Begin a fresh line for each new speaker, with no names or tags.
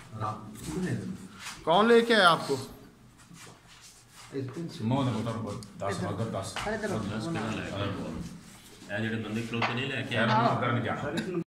कौन लेके आया आपको?
ਜਿਹੜੇ ਬੰਦੇ ਖਲੋਤੇ ਨਹੀਂ ਲੈ ਕੇ ਆਏ